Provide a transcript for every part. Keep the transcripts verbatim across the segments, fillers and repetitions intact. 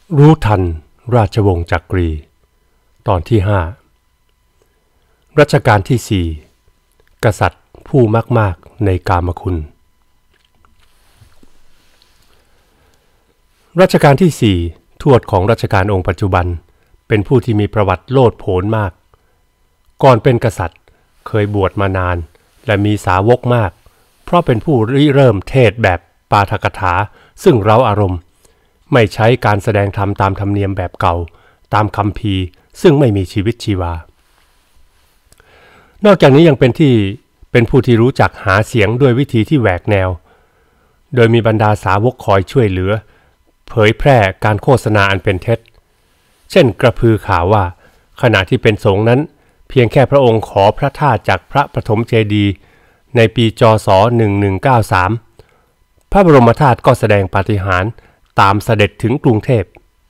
รู้ทันราชวงศ์จักรีตอนที่ห้ารัชกาลที่สี่กษัตริย์ผู้มากๆในกามคุณรัชกาลที่สี่ทวดของรัชกาลองค์ปัจจุบันเป็นผู้ที่มีประวัติโลดโผนมากก่อนเป็นกษัตริย์เคยบวชมานานและมีสาวกมากเพราะเป็นผู้ริเริ่มเทศแบบปาฐกถาซึ่งเร้าอารมณ์ไม่ใช้การแสดงธรรมตามธรรมเนียมแบบเก่าตามคัมภีร์ซึ่งไม่มีชีวิตชีวานอกจากนี้ยังเป็นที่เป็นผู้ที่รู้จักหาเสียงด้วยวิธีที่แหวกแนวโดยมีบรรดาสาวกคอยช่วยเหลือเผยแพร่การโฆษณาอันเป็นเท็จเช่นกระพือข่าวว่าขณะที่เป็นสงฆ์นั้นเพียงแค่พระองค์ขอพระธาตุจากพระปฐมเจดีย์ในปีจศหนึ่งพันหนึ่งร้อยเก้าสิบสามพระบรมธาตุก็แสดงปาฏิหาริย์ตามเสด็จถึงกรุงเทพ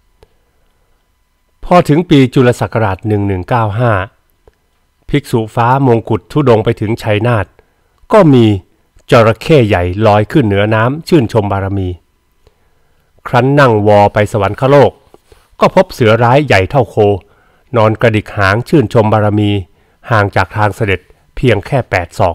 พอถึงปีจุลศักราชหนึ่งพันหนึ่งร้อยเก้าสิบห้าภิกษุฟ้ามงกุฎธุดงค์ไปถึงชัยนาทก็มีจระเข้ใหญ่ลอยขึ้นเหนือน้ำชื่นชมบารมีครั้นนั่งวอไปสวรรคโลกก็พบเสือร้ายใหญ่เท่าโคนอนกระดิกหางชื่นชมบารมีห่างจากทางเสด็จเพียงแค่แปดศอก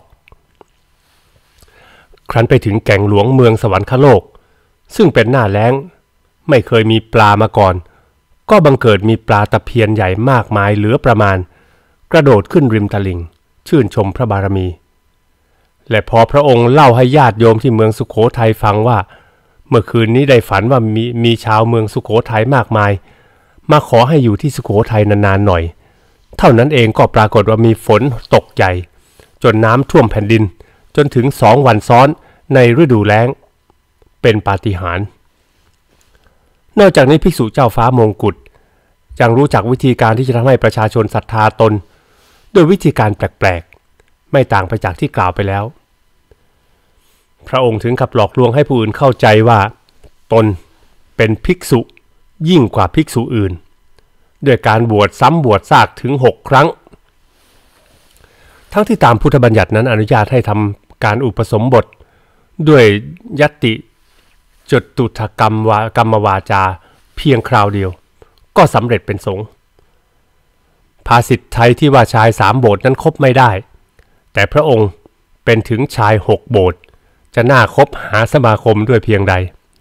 ครั้นไปถึงแก่งหลวงเมืองสวรรคโลกซึ่งเป็นหน้าแล้งไม่เคยมีปลามาก่อนก็บังเกิดมีปลาตะเพียนใหญ่มากมายเหลือประมาณกระโดดขึ้นริมตลิ่งชื่นชมพระบารมีและพอพระองค์เล่าให้ญาติโยมที่เมืองสุโขทัยฟังว่าเมื่อคืนนี้ได้ฝันว่ามีมีชาวเมืองสุโขทัยมากมายมาขอให้อยู่ที่สุโขทัยนานๆหน่อยเท่านั้นเองก็ปรากฏว่ามีฝนตกใหญ่จนน้ำท่วมแผ่นดินจนถึงสองวันซ้อนในฤดูแล้งเป็นปาฏิหาริย์นอกจากนี้ภิกษุเจ้าฟ้ามงกุฎยังรู้จักวิธีการที่จะทำให้ประชาชนศรัทธาตนโดยวิธีการแปลกๆไม่ต่างไปจากที่กล่าวไปแล้วพระองค์ถึงกับหลอกลวงให้ผู้อื่นเข้าใจว่าตนเป็นภิกษุยิ่งกว่าภิกษุอื่นด้วยการบวชซ้ำบวชซากถึงหกครั้งทั้งที่ตามพุทธบัญญัตินั้นอนุญาตให้ทำการอุปสมบทด้วยญัตติจตุถกรรมวากรรมวาจาเพียงคราวเดียวก็สำเร็จเป็นสงฆ์ภาษิตไทยที่ว่าชายสามโบสถ์นั้นคบไม่ได้แต่พระองค์เป็นถึงชายหกโบสถ์จะน่าคบหาสมาคมด้วยเพียงใด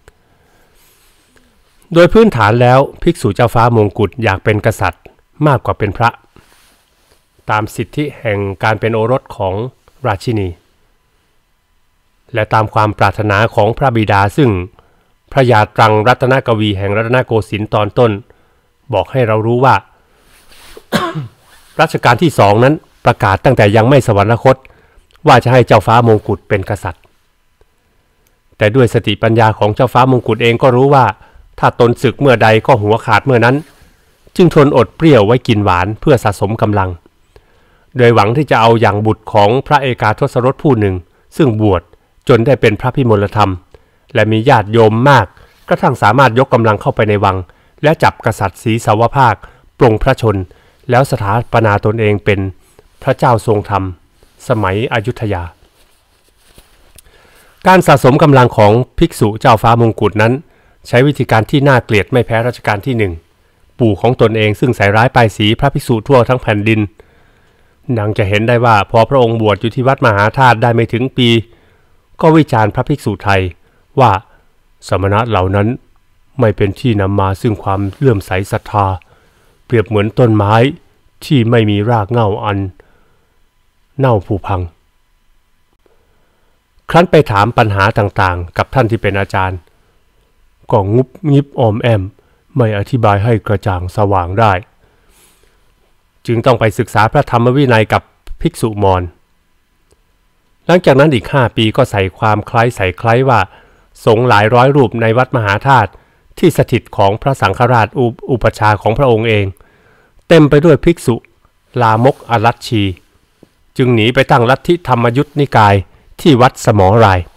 โดยพื้นฐานแล้วภิกษุเจ้าฟ้ามงกุฎอยากเป็นกษัตริย์มากกว่าเป็นพระตามสิทธิแห่งการเป็นโอรสของราชินีและตามความปรารถนาของพระบิดาซึ่งพระยาตรังรัตนกวีแห่งรัตนโกสินทร์ตอนต้นบอกให้เรารู้ว่า รัชกาลที่สองนั้นประกาศตั้งแต่ยังไม่สวรรคตว่าจะให้เจ้าฟ้ามงกุฎเป็นกษัตริย์แต่ด้วยสติปัญญาของเจ้าฟ้ามงกุฎเองก็รู้ว่าถ้าตนศึกเมื่อใดก็หัวขาดเมื่อนั้นจึงทนอดเปรี้ยวไว้กินหวานเพื่อสะสมกำลังโดยหวังที่จะเอาอย่างบุตรของพระเอกาทศรสผู้หนึ่งซึ่งบวชจนได้เป็นพระพิมลธรรมและมีญาติโยมมากกระทั่งสามารถยกกำลังเข้าไปในวังและจับกษัตริย์ศรีสาวภาคปลงพระชนแล้วสถาปนาตนเองเป็นพระเจ้าทรงธรรมสมัยอยุธยาการสะสมกำลังของภิกษุเจ้าฟ้ามงกุฎนั้นใช้วิธีการที่น่าเกลียดไม่แพ้รัชกาลที่หนึ่งปู่ของตนเองซึ่งใส่ร้ายป้ายสีพระภิกษุทั่วทั้งแผ่นดินดังจะเห็นได้ว่าพอพระองค์บวชอยู่ที่วัดมหาธาตุได้ไม่ถึงปีก็วิจารณ์พระภิกษุไทยว่าสมณะเหล่านั้นไม่เป็นที่นำมาซึ่งความเลื่อมใสศรัทธาเปรียบเหมือนต้นไม้ที่ไม่มีรากเหง้าอันเน่าผุพังครั้นไปถามปัญหาต่างๆกับท่านที่เป็นอาจารย์ก็งุบงิบออมแอมไม่อธิบายให้กระจ่างสว่างได้จึงต้องไปศึกษาพระธรรมวินัยกับภิกษุมอญหลังจากนั้นอีกห้าปีก็ใส่ความคล้ายใส่คล้ายว่าสงฆ์หลายร้อยรูปในวัดมหาธาตุที่สถิตของพระสังฆราชอุปชาของพระองค์เองเต็มไปด้วยภิกษุลามกอรัชชีจึงหนีไปตั้งลัทธิธรรมยุทธนิกายที่วัดสมราย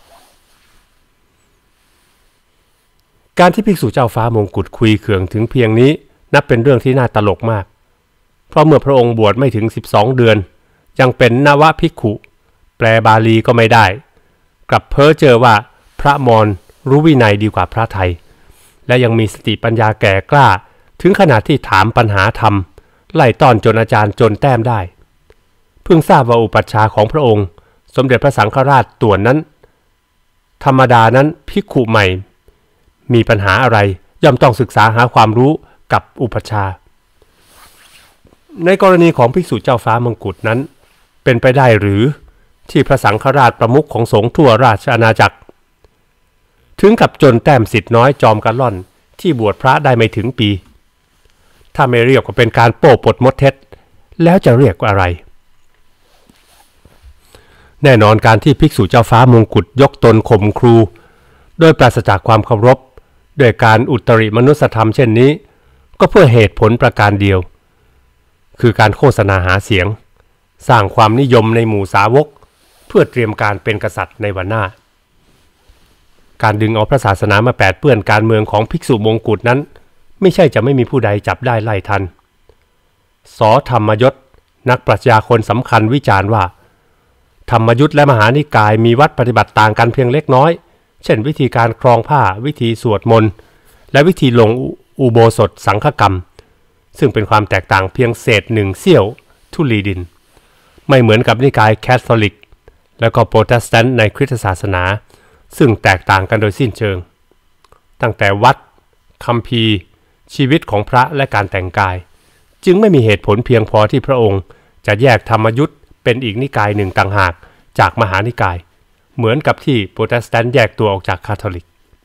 การที่ภิกษุเจ้าฟ้ามงกุฎคุยเคืองถึงเพียงนี้นับเป็นเรื่องที่น่าตลกมากเพราะเมื่อพระองค์บวชไม่ถึงสิบสองเดือนยังเป็นนวภิกขุแปลบาลีก็ไม่ได้กลับเพ้อเจ้อว่าพระมอญรู้วินัยดีกว่าพระไทยและยังมีสติปัญญาแก่กล้าถึงขนาดที่ถามปัญหาธรรมไล่ต้อนจนอาจารย์จนแต้มได้เพิ่งทราบว่าอุปัชฌาย์ของพระองค์สมเด็จพระสังฆราชต่วนนั้นธรรมดานั้นภิกขุใหม่มีปัญหาอะไรย่อมต้องศึกษาหาความรู้กับอุปัชฌาย์ในกรณีของภิกษุเจ้าฟ้ามงกุฎนั้นเป็นไปได้หรือที่พระสังฆราชประมุขของสงฆ์ทั่วราชอาณาจักรถึงกับจนแต้มสิทธิ์น้อยจอมกระล่อนที่บวชพระได้ไม่ถึงปีถ้าไม่เรียกว่าเป็นการโป้ปดมดเท็จแล้วจะเรียกว่าอะไรแน่นอนการที่ภิกษุเจ้าฟ้ามงกุฎยกตนข่มครูโดยปราศจากความเคารพด้วยการอุตริมนุสธรรมเช่นนี้ก็เพื่อเหตุผลประการเดียวคือการโฆษณาหาเสียงสร้างความนิยมในหมู่สาวกเพื่อเตรียมการเป็นกษัตริย์ในวันหน้าการดึงเอาพระศาสนามาแปดเปื้อนการเมืองของภิกษุมงกุฎนั้นไม่ใช่จะไม่มีผู้ใดจับได้ไล่ทันส.ธรรมยศนักปรัชญาคนสำคัญวิจารณ์ว่าธรรมยุทธและมหานิกายมีวัดปฏิบัติต่างกันเพียงเล็กน้อยเช่นวิธีการครองผ้าวิธีสวดมนต์และวิธีลงอุโบสถสังฆกรรมซึ่งเป็นความแตกต่างเพียงเศษหนึ่งเสี้ยวธุลีดินไม่เหมือนกับนิกายแคทอลิกและก็โปรเตสแตนต์ในคริสตศาสนาซึ่งแตกต่างกันโดยสิ้นเชิงตั้งแต่วัดคัมภีร์ชีวิตของพระและการแต่งกายจึงไม่มีเหตุผลเพียงพอที่พระองค์จะแยกธรรมยุทธเป็นอีกนิกายหนึ่งต่างหากจากมหานิกายเหมือนกับที่โปรเตสแตนต์แยกตัวออกจากคาทอลิก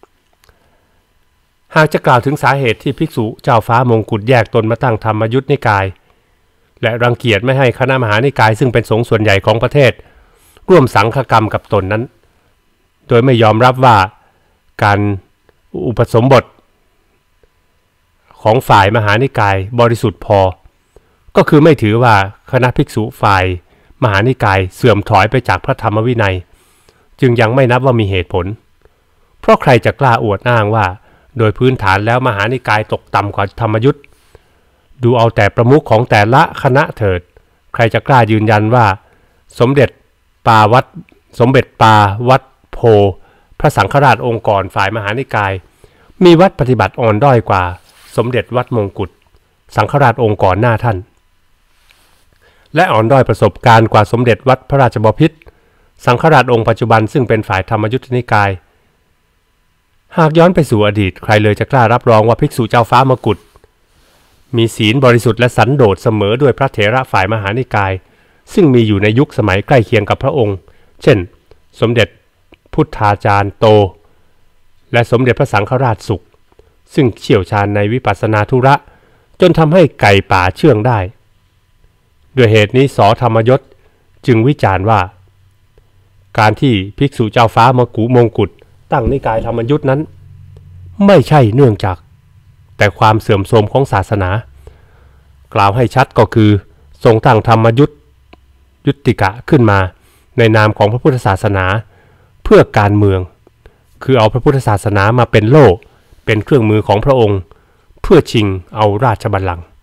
หากจะกล่าวถึงสาเหตุที่ภิกษุเจ้าฟ้ามงกุฎแยกตนมาตั้งธรรมยุทธนิกายและรังเกียจไม่ให้คณะมหานิกายซึ่งเป็นสงฆ์ส่วนใหญ่ของประเทศร่วมสังฆกรรมกับตนนั้นโดยไม่ยอมรับว่าการอุปสมบทของฝ่ายมหานิกายบริสุทธิ์พอก็คือไม่ถือว่าคณะภิกษุฝ่ายมหานิกายเสื่อมถอยไปจากพระธรรมวินัยจึงยังไม่นับว่ามีเหตุผลเพราะใครจะกล้าอวดอ้างว่าโดยพื้นฐานแล้วมหานิกายตกต่ำกว่าธรรมยุทธดูเอาแต่ประมุขของแต่ละคณะเถิดใครจะกล้ายืนยันว่าสมเด็จปาวัดสมเด็จปาวัดโพพระสังฆราชองค์ก่อนฝ่ายมหานิกายมีวัดปฏิบัติอ่อนด้อยกว่าสมเด็จวัดมงกุฎสังฆราชองค์ก่อนหน้าท่านและอ่อนด้อยประสบการณ์กว่าสมเด็จวัดพระราชบพิตรสังฆราชองค์ปัจจุบันซึ่งเป็นฝ่ายธรรมยุทธนิกายหากย้อนไปสู่อดีตใครเลยจะกล้ารับรองว่าภิกษุเจ้าฟ้ามกุฎมีศีลบริสุทธิ์และสันโดษเสมอด้วยพระเถระฝ่ายมหานิกายซึ่งมีอยู่ในยุคสมัยใกล้เคียงกับพระองค์เช่นสมเด็จพุทธาจารย์โตและสมเด็จพระสังฆราชสุขซึ่งเชี่ยวชาญในวิปัสสนาธุระจนทำให้ไก่ป่าเชื่องได้ด้วยเหตุนี้ส.ธรรมยศจึงวิจารณ์ว่าการที่ภิกษุเจ้าฟ้ามกุมงกุฎตั้งนิกายธรรมยุทธนั้นไม่ใช่เนื่องจากแต่ความเสื่อมโทรมของศาสนากล่าวให้ชัดก็คือทรงตั้งธรรมยุทธยุติกะขึ้นมาในนามของพระพุทธศาสนาเพื่อการเมืองคือเอาพระพุทธศาสนามาเป็นโล่เป็นเครื่องมือของพระองค์เพื่อชิงเอาราชบัลลังก์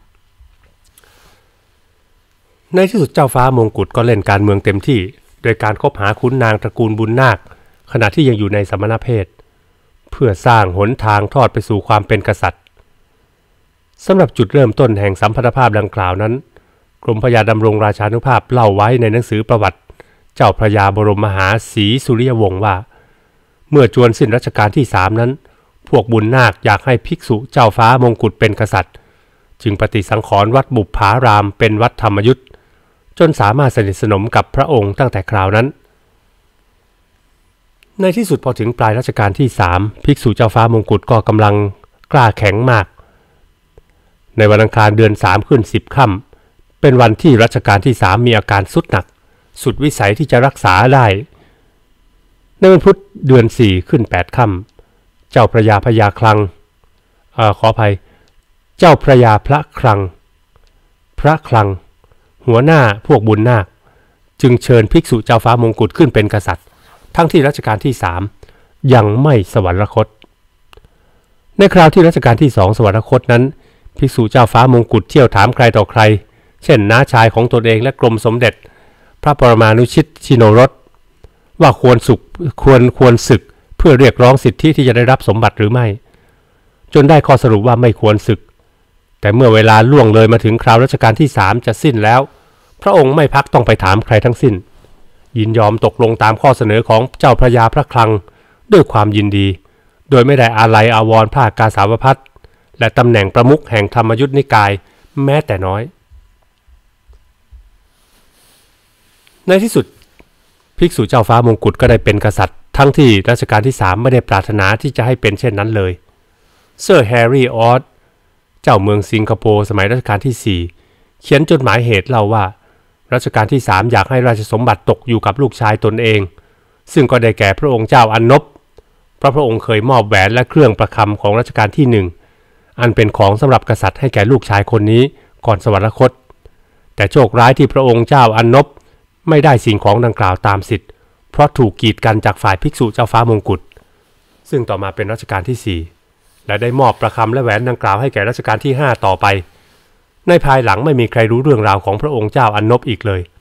ในที่สุดเจ้าฟ้ามงกุฎก็เล่นการเมืองเต็มที่โดยการคบหาขุนนางตระกูลบุญนาคขณะที่ยังอยู่ในสมณเพศเพื่อสร้างหนทางทอดไปสู่ความเป็นกษัตริย์สำหรับจุดเริ่มต้นแห่งสัมพันธภาพดังกล่าวนั้นกรมพระยาดำรงราชานุภาพเล่าไว้ในหนังสือประวัติเจ้าพระยาบรมมหาศรีสุริยวงศ์ว่าเมื่อจวนสิ้นรัชกาลที่สามนั้นพวกบุญนาคอยากให้ภิกษุเจ้าฟ้ามงกุฎเป็นกษัตริย์จึงปฏิสังขรณ์วัดบุปผารามเป็นวัดธรรมยุทธจนสามารถสนิทสนมกับพระองค์ตั้งแต่คราวนั้นในที่สุดพอถึงปลายรัชกาลที่สามภิกษุเจ้าฟ้ามงกุฎก็กำลังกล้าแข็งมากในวันอังคารเดือนสามขึ้นสิบค่ำเป็นวันที่รัชกาลที่สามมีอาการทรุดหนักสุดวิสัยที่จะรักษาได้ในวันพุธเดือนสี่ขึ้นแปดค่ำเจ้าพระยาพญาคลังเอ่อขออภัยเจ้าพระยาพระคลังพระคลังหัวหน้าพวกบุญนาคจึงเชิญภิกษุเจ้าฟ้ามงกุฎขึ้นเป็นกษัตริย์ทั้งที่รัชกาลที่สามยังไม่สวรรคตในคราวที่รัชกาลที่สองสวรรคตนั้นภิกษุเจ้าฟ้ามงกุฎเที่ยวถามใครต่อใครเช่นน้าชายของตนเองและกรมสมเด็จพระปรมานุชิตชิโนรสว่าควรสุขควรควรศึกเพื่อเรียกร้องสิทธิที่จะได้รับสมบัติหรือไม่จนได้ข้อสรุปว่าไม่ควรศึกแต่เมื่อเวลาล่วงเลยมาถึงคราวรัชกาลที่สามจะสิ้นแล้วพระองค์ไม่พักต้องไปถามใครทั้งสิ้นยินยอมตกลงตามข้อเสนอของเจ้าพระยาพระคลังด้วยความยินดีโดยไม่ได้อาลัยอาวรณ์ผ้ากาสาวพัสต์และตำแหน่งประมุขแห่งธรรมยุทธนิกายแม้แต่น้อยในที่สุดภิกษุเจ้าฟ้ามงกุฎก็ได้เป็นกษัตริย์ทั้งที่รัชกาลที่สามไม่ได้ปรารถนาที่จะให้เป็นเช่นนั้นเลยเซอร์แฮร์รี่ออสเจ้าเมืองสิงคโปร์สมัยรัชกาลที่สี่เขียนจดหมายเหตุเล่าว่ารัชกาลที่สามอยากให้ราชสมบัติตกอยู่กับลูกชายตนเองซึ่งก็ได้แก่พระองค์เจ้าอันนบเพราะพระองค์เคยมอบแหวนและเครื่องประคำของรัชกาลที่หนึ่งอันเป็นของสำหรับกษัตริย์ให้แก่ลูกชายคนนี้ก่อนสวรรคตแต่โชคร้ายที่พระองค์เจ้าอันนบไม่ได้สิ่งของดังกล่าวตามสิทธิ์เพราะถูกกีดกันจากฝ่ายภิกษุเจ้าฟ้ามงกุฎซึ่งต่อมาเป็นรัชกาลที่สี่และได้มอบประคำและแหวนดังกล่าวให้แก่รัชกาลที่ห้าต่อไปในภายหลังไม่มีใครรู้เรื่องราวของพระองค์เจ้าอันนบอีกเลย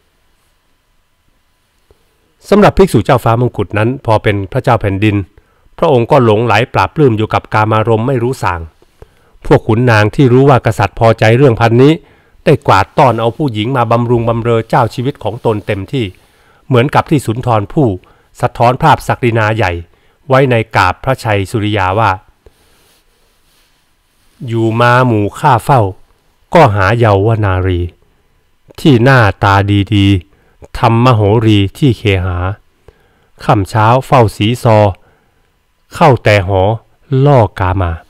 สำหรับภิกษุเจ้าฟ้ามงกุฎนั้นพอเป็นพระเจ้าแผ่นดินพระองค์ก็หลงไหลปราบปลื้มอยู่กับกามารมณ์ไม่รู้ส่างพวกขุนนางที่รู้ว่ากษัตริย์พอใจเรื่องพันนี้ได้กวาดต้อนเอาผู้หญิงมาบำรุงบำเรอเจ้าชีวิตของตนเต็มที่เหมือนกับที่สุนทรภู่สะท้อนภาพศักดินาใหญ่ไว้ในกาบพระชัยสุริยาว่าอยู่มาหมู่ข้าเฝ้าก็หาเยาวนารีที่หน้าตาดีๆทำมโหรีที่เคหาค่ำเช้าเฝ้าสีซอเข้าแต่หอล่อกามา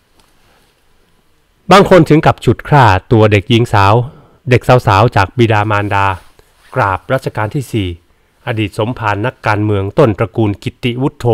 บางคนถึงกับฉุดคร่าตัวเด็กหญิงสาวเด็กสาวๆจากบิดามารดากราบรัชกาลที่สี่อดีตสมภารนักการเมืองต้นตระกูลกิตติวุฒโธ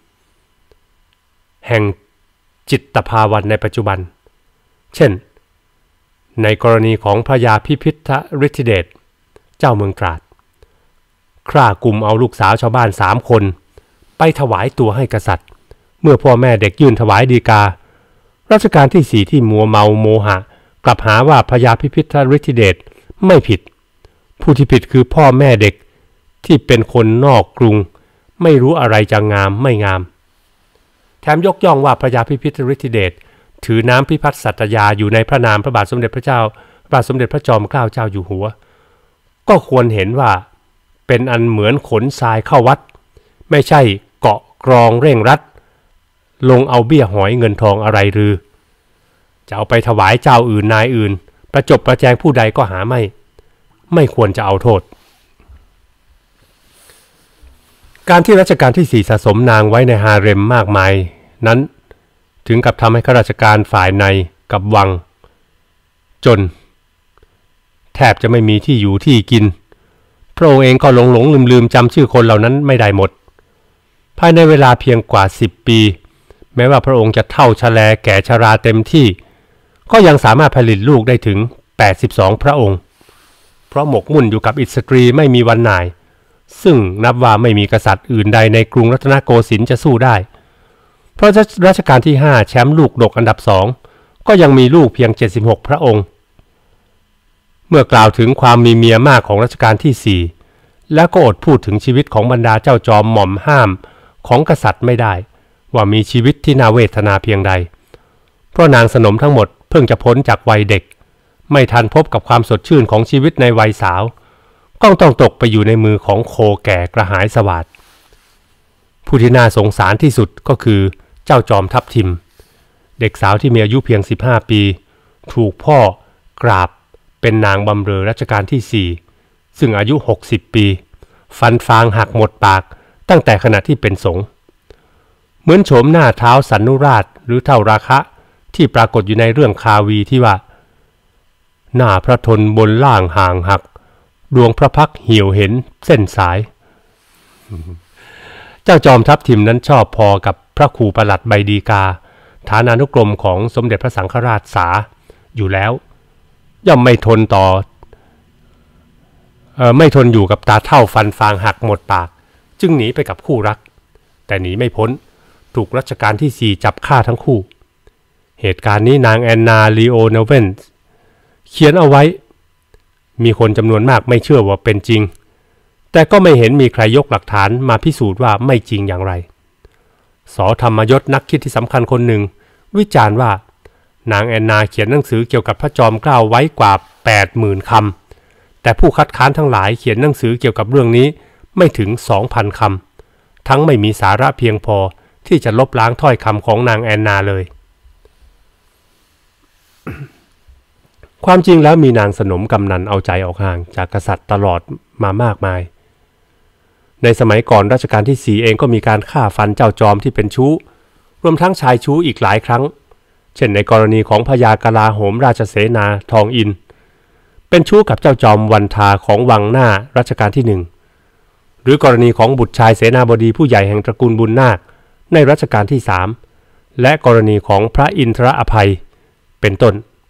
แห่งจิตตภาวันในปัจจุบันเช่นในกรณีของพระยาพิพิธฤทธิเดชเจ้าเมืองตราดคร่ากลุ่มเอาลูกสาวชาวบ้านสามคนไปถวายตัวให้กษัตริย์เมื่อพ่อแม่เด็กยื่นถวายฎีการัชกาลที่สี่ที่มัวเมาโมหะกลับหาว่าพระยาพิพิธฤทธิเดชไม่ผิดผู้ที่ผิดคือพ่อแม่เด็กที่เป็นคนนอกกรุงไม่รู้อะไรจะงามไม่งามแถมยกย่องว่าพระยาพิพิธฤทธิเดชถือน้ำพิพัฒน์สัตยาอยู่ในพระนามพระบาทสมเด็จพระเจ้าพระบาทสมเด็จพระจอมเกล้าเจ้าอยู่หัวก็ควรเห็นว่าเป็นอันเหมือนขนทรายเข้าวัดไม่ใช่เกาะกรองเร่งรัดลงเอาเบี้ยหอยเงินทองอะไรหรือจะเอาไปถวายเจ้าอื่นนายอื่นประจบประแจงผู้ใดก็หาไม่ไม่ควรจะเอาโทษการที่รัชกาลที่สี่สะสมนางไว้ในฮาเร็มมากมายนั้นถึงกับทำให้ข้าราชการฝ่ายในกับวังจนแทบจะไม่มีที่อยู่ที่กินพระองค์เองก็หลงหลงลืมลืมจำชื่อคนเหล่านั้นไม่ได้หมดภายในเวลาเพียงกว่าสิบปีแม้ว่าพระองค์จะเฒ่าชแลแก่ชราเต็มที่ก็ยังสามารถผลิตลูกได้ถึงแปดสิบสองพระองค์เพราะหมกมุ่นอยู่กับอิสตรีไม่มีวันหน่ายซึ่งนับว่าไม่มีกษัตริย์อื่นใดในกรุงรัตนโกสินทร์จะสู้ได้เพราะรัชกาลที่ห้าแชมป์ลูกดกอันดับสองก็ยังมีลูกเพียงเจ็ดสิบหกพระองค์เมื่อกล่าวถึงความมีเมียมากของรัชกาลที่สี่แล้วก็อดพูดถึงชีวิตของบรรดาเจ้าจอมหม่อมห้ามของกษัตริย์ไม่ได้ว่ามีชีวิตที่น่าเวทนาเพียงใดเพราะนางสนมทั้งหมดเพิ่งจะพ้นจากวัยเด็กไม่ทันพบกับความสดชื่นของชีวิตในวัยสาวก็ต้องตกไปอยู่ในมือของโคแก่กระหายสวาทผู้ที่น่าสงสารที่สุดก็คือเจ้าจอมทัพทิมเด็กสาวที่มีอายุเพียงสิบห้าปีถูกพ่อกราบเป็นนางบำเรอรัชกาลที่สี่ซึ่งอายุหกสิบปีฟันฟางหักหมดปากตั้งแต่ขณะที่เป็นสงฆ์เหมือนโฉมหน้าเท้าสันนุราชหรือเท่าราคะที่ปรากฏอยู่ในเรื่องคาวีที่ว่าหน้าพระทนบนล่างห่างหักดวงพระพักเหี่ยวเห็นเส้นสายเจ้าจอมทัพทิมนั้นชอบพอกับพระครูประหลัดใบดีกาฐานานุกรมของสมเด็จพระสังฆราชสาอยู่แล้วย่อมไม่ทนต่อเอ่อไม่ทนอยู่กับตาเท่าฟันฟางหักหมดปากจึงหนีไปกับคู่รักแต่หนีไม่พ้นถูกรัชกาลที่สี่จับฆ่าทั้งคู่เหตุการณ์นี้นางแอนนาลีโอเนเวนเขียนเอาไว้มีคนจำนวนมากไม่เชื่อว่าเป็นจริงแต่ก็ไม่เห็นมีใครยกหลักฐานมาพิสูจน์ว่าไม่จริงอย่างไรส.ธรรมยศนักคิดที่สำคัญคนหนึ่งวิจารณ์ว่านางแอนนาเขียนหนังสือเกี่ยวกับพระจอมเกล้าไว้กว่า แปดหมื่น คำแต่ผู้คัดค้านทั้งหลายเขียนหนังสือเกี่ยวกับเรื่องนี้ไม่ถึง สองพัน คำทั้งไม่มีสาระเพียงพอที่จะลบล้างถ้อยคำของนางแอนนาเลย ความจริงแล้วมีนางสนมกำนันเอาใจออกห่างจากกษัตริย์ตลอดมามากมายในสมัยก่อนรัชกาลที่สี่เองก็มีการฆ่าฟันเจ้าจอมที่เป็นชู้รวมทั้งชายชู้อีกหลายครั้งเช่นในกรณีของพญากลาโหมราชเสนาทองอินเป็นชู้กับเจ้าจอมวันทาของวังหน้ารัชกาลที่หนึ่งหรือกรณีของบุตรชายเสนาบดีผู้ใหญ่แห่งตระกูลบุญนาคในรัชกาลที่สามและกรณีของพระอินทรอภัยเป็นต้น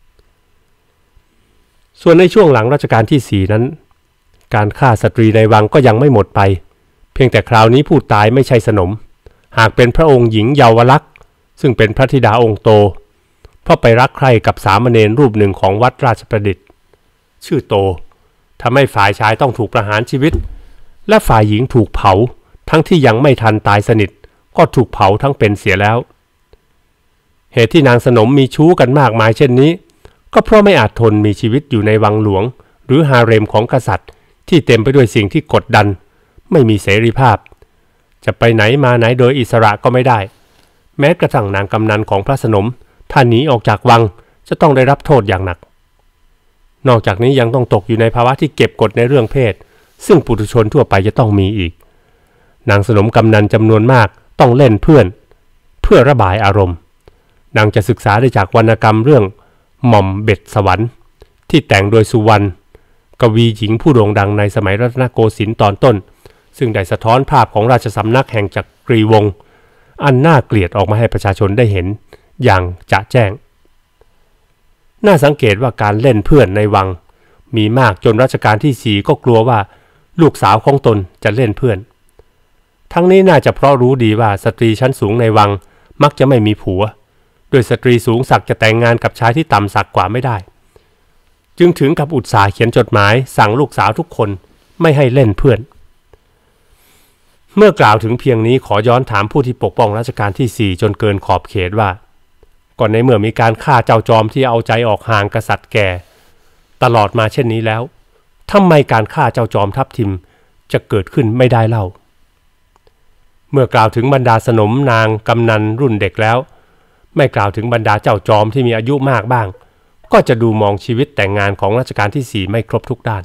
ส่วนในช่วงหลังรัชกาลที่สี่นั้นการฆ่าสตรีในวังก็ยังไม่หมดไปเพียงแต่คราวนี้ผู้ตายไม่ใช่สนมหากเป็นพระองค์หญิงเยาวลักษณ์ซึ่งเป็นพระธิดาองค์โตเพราะไปรักใคร่กับสามเณรรูปหนึ่งของวัดราชประดิษฐ์ชื่อโตทำให้ฝ่ายชายต้องถูกประหารชีวิตและฝ่ายหญิงถูกเผาทั้งที่ยังไม่ทันตายสนิทก็ถูกเผาทั้งเป็นเสียแล้วเหตุที่นางสนมมีชู้กันมากมายเช่นนี้ก็เพราะไม่อาจทนมีชีวิตอยู่ในวังหลวงหรือฮาเร็มของกษัตริย์ที่เต็มไปด้วยสิ่งที่กดดันไม่มีเสรีภาพจะไปไหนมาไหนโดยอิสระก็ไม่ได้แม้กระทั่งนางกำนันของพระสนมถ้าหนีออกจากวังจะต้องได้รับโทษอย่างหนักนอกจากนี้ยังต้องตกอยู่ในภาวะที่เก็บกดในเรื่องเพศซึ่งปุถุชนทั่วไปจะต้องมีอีกนางสนมกำนันจำนวนมากต้องเล่นเพื่อนเพื่อระบายอารมณ์นางจะศึกษาได้จากวรรณกรรมเรื่องหม่อมเบ็ดสวรรค์ที่แต่งโดยสุวรรณกวีหญิงผู้โด่งดังในสมัยรัตนโกสินทร์ตอนต้นซึ่งได้สะท้อนภาพของราชสำนักแห่งจักรีวงศ์อันน่าเกลียดออกมาให้ประชาชนได้เห็นอย่างจะแจ้งน่าสังเกตว่าการเล่นเพื่อนในวังมีมากจนรัชกาลที่สี่ก็กลัวว่าลูกสาวของตนจะเล่นเพื่อนทั้งนี้น่าจะเพราะรู้ดีว่าสตรีชั้นสูงในวังมักจะไม่มีผัวโดยสตรีสูงศักดิ์จะแต่งงานกับชายที่ต่ำศักดิ์กว่าไม่ได้จึงถึงกับอุตส่าห์เขียนจดหมายสั่งลูกสาวทุกคนไม่ให้เล่นเพื่อนเมื่อกล่าวถึงเพียงนี้ขอย้อนถามผู้ที่ปกป้องรัชกาลที่สี่จนเกินขอบเขตว่าก่อนในเมื่อมีการฆ่าเจ้าจอมที่เอาใจออกห่างกษัตริย์แก่ตลอดมาเช่นนี้แล้วทำไมการฆ่าเจ้าจอมทัพทิมจะเกิดขึ้นไม่ได้เล่าเมื่อกล่าวถึงบรรดาสนมนางกำนันรุ่นเด็กแล้วไม่กล่าวถึงบรรดาเจ้าจอมที่มีอายุมากบ้างก็จะดูมองชีวิตแต่งงานของรัชกาลที่สี่ไม่ครบทุกด้าน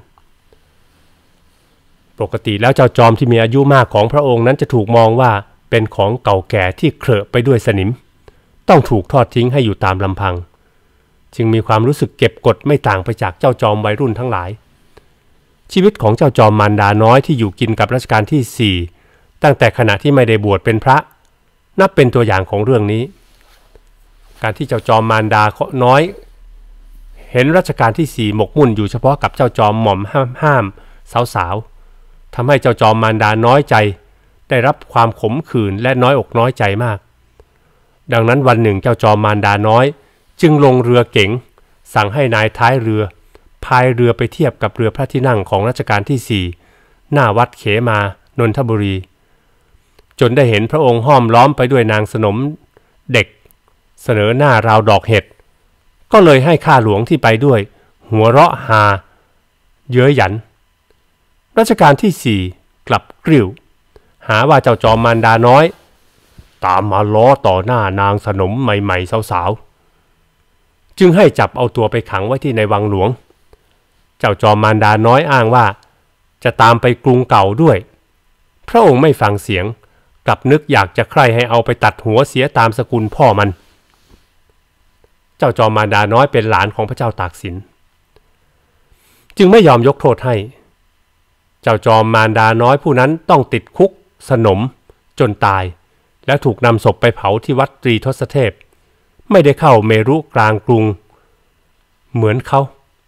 ปกติแล้วเจ้าจอมที่มีอายุมากของพระองค์นั้นจะถูกมองว่าเป็นของเก่าแก่ที่เคลอะไปด้วยสนิมต้องถูกทอดทิ้งให้อยู่ตามลำพังจึงมีความรู้สึกเก็บกดไม่ต่างไปจากเจ้าจอมวัยรุ่นทั้งหลายชีวิตของเจ้าจอมมารดาน้อยที่อยู่กินกับรัชกาลที่สี่ตั้งแต่ขณะที่ไม่ได้บวชเป็นพระนับเป็นตัวอย่างของเรื่องนี้การที่เจ้าจอมมารดาน้อยเห็นรัชกาลที่สี่หมกมุ่นอยู่เฉพาะกับเจ้าจอมหม่อมห้ามห้ามสาวๆทำให้เจ้าจอมมารดาน้อยใจได้รับความขมขื่นและน้อยอกน้อยใจมากดังนั้นวันหนึ่งเจ้าจอมมารดาน้อยจึงลงเรือเก๋งสั่งให้นายท้ายเรือพายเรือไปเทียบกับเรือพระที่นั่งของรัชกาลที่สี่หน้าวัดเขมานนทบุรีจนได้เห็นพระองค์ห้อมล้อมไปด้วยนางสนมเด็กเสนอหน้าราวดอกเห็ดก็เลยให้ข้าหลวงที่ไปด้วยหัวเราะฮาเย้ยหยันรัชกาลที่สี่กลับกริ้วหาว่าเจ้าจอมมารดาน้อยตามมาล้อต่อหน้านางสนมใหม่ๆสาวๆจึงให้จับเอาตัวไปขังไว้ที่ในวังหลวงเจ้าจอมมารดาน้อยอ้างว่าจะตามไปกรุงเก่าด้วยพระองค์ไม่ฟังเสียงกลับนึกอยากจะใคร่ให้เอาไปตัดหัวเสียตามสกุลพ่อมันเจ้าจอมมารดาน้อยเป็นหลานของพระเจ้าตากสินจึงไม่ยอมยกโทษให้เจ้าจอมมารดาน้อยผู้นั้นต้องติดคุกสนมจนตายและถูกนำศพไปเผาที่วัดตรีทศเทพไม่ได้เข้าเมรุกลางกรุงเหมือนเขา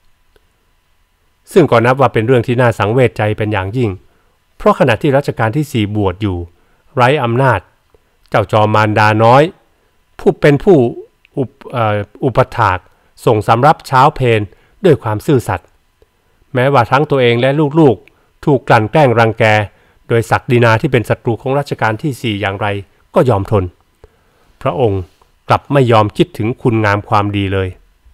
ซึ่งก็นับว่าเป็นเรื่องที่น่าสังเวชใจเป็นอย่างยิ่งเพราะขณะที่รัชกาลที่สี่บวชอยู่ไร้อำนาจเจ้าจอมมารดาน้อยผู้เป็นผู้ อุป, อุปถากส่งสำรับเช้าเพลด้วยความซื่อสัตย์แม้ว่าทั้งตัวเองและลูกๆถูกกลั่นแกล้งรังแกโดยศักดินาที่เป็นศัตรูของรัชกาลที่สี่อย่างไรก็ยอมทนพระองค์กลับไม่ยอมคิดถึงคุณงามความดีเลย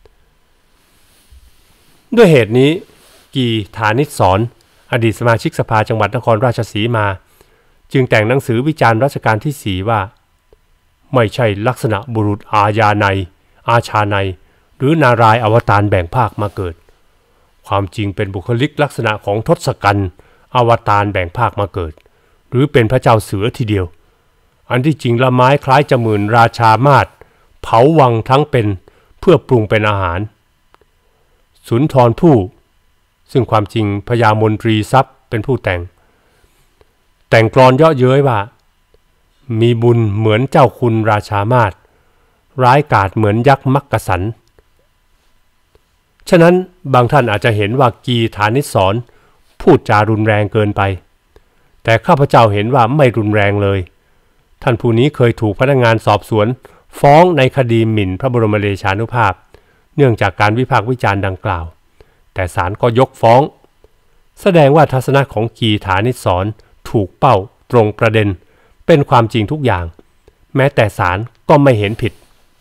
ด้วยเหตุนี้กีฐานิสรอดีตสมาชิกสภาจังหวัดนครราชสีมาจึงแต่งหนังสือวิจารณ์รัชกาลที่สี่ว่าไม่ใช่ลักษณะบุรุษอาญาในอาชาในหรือนารายณ์อวตารแบ่งภาคมาเกิดความจริงเป็นบุคลิกลักษณะของทศกัณฐ์อวตารแบ่งภาคมาเกิดหรือเป็นพระเจ้าเสือทีเดียวอันที่จริงละไม้คล้ายจะหมื่นราชามาศเผาวังทั้งเป็นเพื่อปรุงเป็นอาหารสุนทรภู่ซึ่งความจริงพญามนตรีทรัพย์เป็นผู้แต่งแต่งกลอนเยาะเย้ยว่ามีบุญเหมือนเจ้าคุณราชามาศร้ายกาจเหมือนยักษ์มักกะสันฉะนั้นบางท่านอาจจะเห็นว่ากีฐานิสรพูดจารุนแรงเกินไปแต่ข้าพเจ้าเห็นว่าไม่รุนแรงเลยท่านผู้นี้เคยถูกพนักงานสอบสวนฟ้องในคดีหมิ่นพระบรมเดชานุภาพเนื่องจากการวิพากษ์วิจารณ์ดังกล่าวแต่ศาลก็ยกฟ้องแสดงว่าทัศนะของกีฐานิสรถูกเป้าตรงประเด็นเป็นความจริงทุกอย่างแม้แต่ศาลก็ไม่เห็นผิด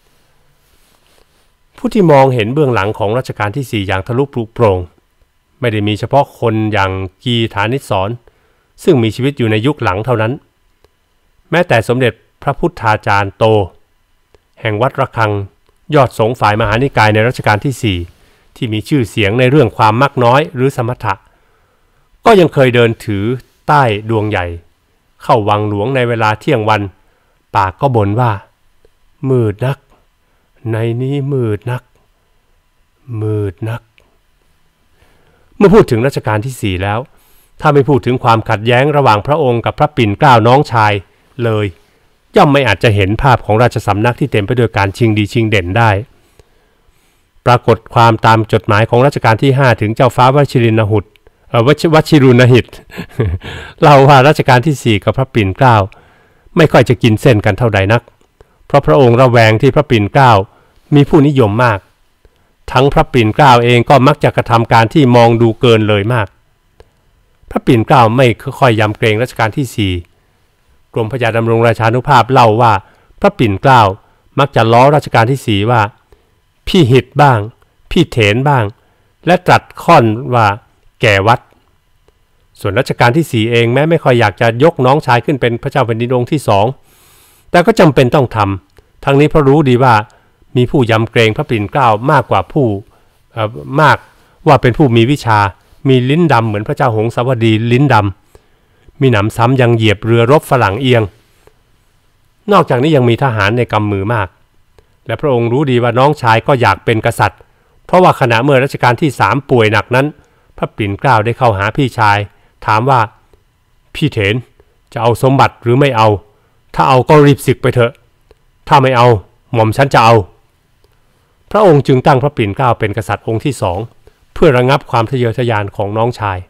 ผู้ที่มองเห็นเบื้องหลังของรัชกาลที่สี่อย่างทะลุปลุกโปร่งไม่ได้มีเฉพาะคนอย่างกีฐานิสรซึ่งมีชีวิตอยู่ในยุคหลังเท่านั้นแม้แต่สมเด็จพระพุทธาจารย์โตแห่งวัดระฆังยอดสงฆ์ฝ่ายมหานิกายในรัชกาลที่สี่ที่มีชื่อเสียงในเรื่องความมักน้อยหรือสมถะก็ยังเคยเดินถือใต้ดวงใหญ่เข้าวังหลวงในเวลาเที่ยงวันปากก็บ่นว่ามืดนักในนี้มืดนักมืดนักเมื่อพูดถึงรัชกาลที่สี่แล้วถ้าไม่พูดถึงความขัดแย้งระหว่างพระองค์กับพระปิ่นเกล้าน้องชายเลยย่อมไม่อาจจะเห็นภาพของราชสำนักที่เต็มไปด้วยการชิงดีชิงเด่นได้ปรากฏความตามจดหมายของรัชกาลที่ห้าถึงเจ้าฟ้าวชิรินหุตเอ่อวชิรุณหิตเล่าว่ารัชกาลที่สี่กับพระปิ่นเกล้าไม่ค่อยจะกินเส้นกันเท่าใดนักเพราะพระองค์ระแวงที่พระปิ่นเกล้ามีผู้นิยมมากทั้งพระปิ่นเกล้าเองก็มักจะกระทำการที่มองดูเกินเลยมากพระปิ่นเกล้าไม่ค่อยยำเกรงรัชกาลที่สี่กรมพระยาดำรงราชานุภาพเล่าว่าพระปิ่นเกล้ามักจะล้อรัชกาลที่สี่ว่าพี่หิตบ้างพี่เถนบ้างและตรัสค่อนว่าแก่วัดส่วนรัชกาลที่สี่เองแม้ไม่ค่อยอยากจะยกน้องชายขึ้นเป็นพระเจ้าแผ่นดินองค์ที่สองแต่ก็จำเป็นต้องทำทั้งนี้เพราะรู้ดีว่ามีผู้ยำเกรงพระปิ่นเกล้ามากกว่าผู้มากว่าเป็นผู้มีวิชามีลิ้นดำเหมือนพระเจ้าหงสาวดีลิ้นดำมีหนำซ้ำยังเหยียบเรือรบฝรั่งเอียงนอกจากนี้ยังมีทหารในกำมือมากและพระองค์รู้ดีว่าน้องชายก็อยากเป็นกษัตริย์เพราะว่าขณะเมื่อรัชกาลที่สามป่วยหนักนั้นพระปิ่นเกล้าได้เข้าหาพี่ชายถามว่าพี่เถนจะเอาสมบัติหรือไม่เอาถ้าเอาก็รีบศึกไปเถอะถ้าไม่เอาหม่อมฉันจะเอาพระองค์จึงตั้งพระปิ่นเกล้าเป็นกษัตริย์องค์ที่สองเพื่อระงับความทะเยอทะยานของน้องชาย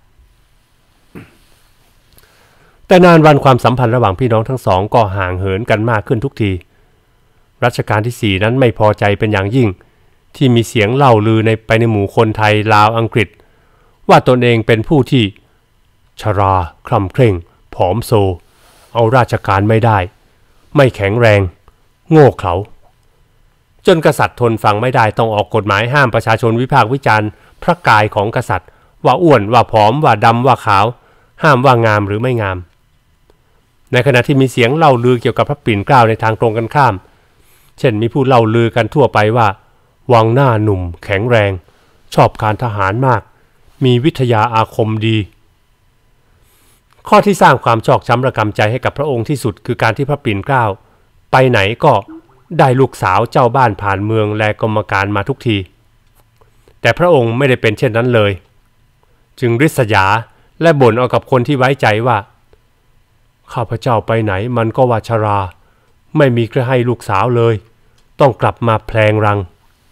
แต่นานวันความสัมพันธ์ระหว่างพี่น้องทั้งสองก็ห่างเหินกันมากขึ้นทุกทีรัชกาลที่สี่นั้นไม่พอใจเป็นอย่างยิ่งที่มีเสียงเล่าลือในไปในหมู่คนไทยลาวอังกฤษว่าตนเองเป็นผู้ที่ชราคล่ำเคร่งผอมโซเอาราชการไม่ได้ไม่แข็งแรงโง่เขลาจนกษัตริย์ทนฟังไม่ได้ต้องออกกฎหมายห้ามประชาชนวิพากษ์วิจารณ์พระกายของกษัตริย์ว่าอ้วนว่าผอมว่าดำว่าขาวห้ามว่างามหรือไม่งามในขณะที่มีเสียงเล่าลือเกี่ยวกับพระปิ่นเกล้าในทางตรงกันข้ามเช่นมีผู้เล่าลือกันทั่วไปว่าวังหน้าหนุ่มแข็งแรงชอบการทหารมากมีวิทยาอาคมดีข้อที่สร้างความชอกช้ำระกำใจให้กับพระองค์ที่สุดคือการที่พระปิ่นเกล้าไปไหนก็ได้ลูกสาวเจ้าบ้านผ่านเมืองและกรรมการมาทุกทีแต่พระองค์ไม่ได้เป็นเช่นนั้นเลยจึงริษยาและบ่นเอากับคนที่ไว้ใจว่าข้าพเจ้าไปไหนมันก็ว่าชราไม่มีใครให้ลูกสาวเลยต้องกลับมาแพลงรัง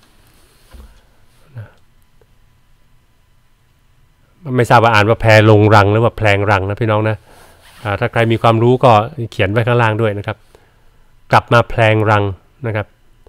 ไม่ทราบว่าอ่านว่าแพลงรังหรือว่าแพลงรังนะพี่น้องนะถ้าใครมีความรู้ก็เขียนไว้ข้างล่างด้วยนะครับกลับมาแพลงรังนะครับ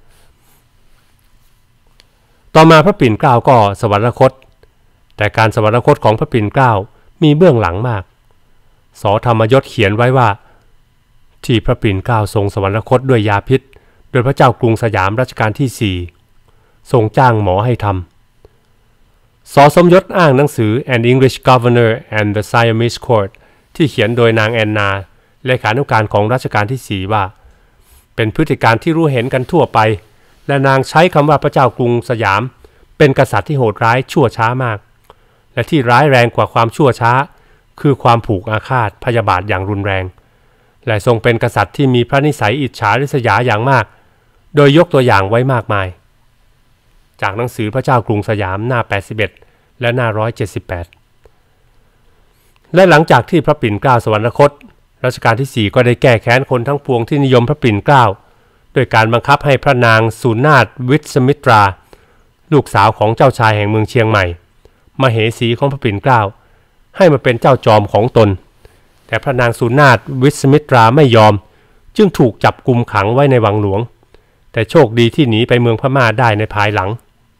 ต่อมาพระปิ่นเกล้าก็สวรรคตแต่การสวรรคตของพระปิ่นเกล้ามีเบื้องหลังมากสธรรมยศเขียนไว้ว่าที่พระปิ่นเกล้าทรงสวรรคตด้วยยาพิษโดยพระเจ้ากรุงสยามรัชกาลที่สี่ทรงจ้างหมอให้ทำส.สมยศอ้างหนังสือ An English Governor and the Siamese Court ที่เขียนโดยนางแอนนาเลขานุการของรัชกาลที่สี่ว่าเป็นพฤติการที่รู้เห็นกันทั่วไปและนางใช้คำว่าพระเจ้ากรุงสยามเป็นกษัตริย์ที่โหดร้ายชั่วช้ามากและที่ร้ายแรงกว่าความชั่วช้าคือความผูกอาฆาตพยาบาทอย่างรุนแรงและทรงเป็นกษัตริย์ที่มีพระนิสัยอิจฉาริษยาอย่างมากโดยยกตัวอย่างไว้มากมายจากหนังสือพระเจ้ากรุงสยามหน้าแปดสิบเอ็ดและหน้าหนึ่งร้อยเจ็ดสิบแปดและหลังจากที่พระปิ่นเกล้าสวรรคตรัชกาลที่สี่ก็ได้แก้แค้นคนทั้งปวงที่นิยมพระปิ่นเกล้าโดยการบังคับให้พระนางสุนาถวิสมิตราลูกสาวของเจ้าชายแห่งเมืองเชียงใหม่มเหสีของพระปิ่นเกล้าให้มาเป็นเจ้าจอมของตนแต่พระนางสุนาถวิสมิตราไม่ยอมจึงถูกจับกุมขังไว้ในวังหลวงแต่โชคดีที่หนีไปเมืองพม่าได้ในภายหลัง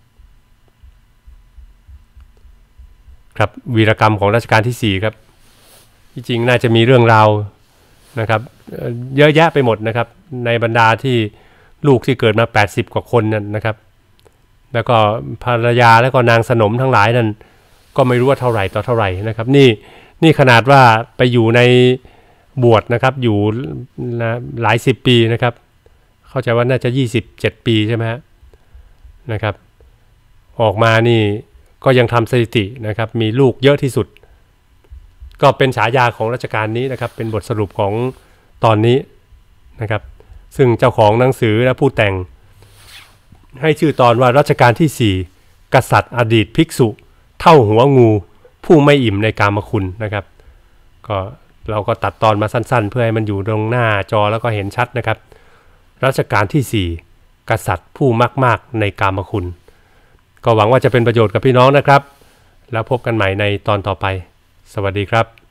ครับวีรกรรมของรัชกาลที่สี่ครับที่จริงน่าจะมีเรื่องราวนะครับเยอะแยะไปหมดนะครับในบรรดาที่ลูกที่เกิดมาแปดสิบกว่าคนนั่นนะครับแล้วก็ภรรยาแล้วก็นางสนมทั้งหลายนั่นก็ไม่รู้ว่าเท่าไหร่ต่อเท่าไหร่นะครับนี่นี่ขนาดว่าไปอยู่ในบวชนะครับอยู่หลายสิบปีนะครับเข้าใจว่าน่าจะยี่สิบเจ็ดปีใช่ไหมฮะนะครับออกมานี่ก็ยังทำสถิตินะครับมีลูกเยอะที่สุดก็เป็นฉายาของรัชกาลนี้นะครับเป็นบทสรุปของตอนนี้นะครับซึ่งเจ้าของหนังสือและผู้แต่งให้ชื่อตอนว่ารัชกาลที่สี่กษัตริย์อดีตภิกษุเท่าหัวงูผู้ไม่อิ่มในกามคุณนะครับก็เราก็ตัดตอนมาสั้นๆเพื่อให้มันอยู่ตรงหน้าจอแล้วก็เห็นชัดนะครับรัชกาลที่สี่กษัตริย์ผู้มากๆในกามคุณก็หวังว่าจะเป็นประโยชน์กับพี่น้องนะครับแล้วพบกันใหม่ในตอนต่อไปสวัสดีครับ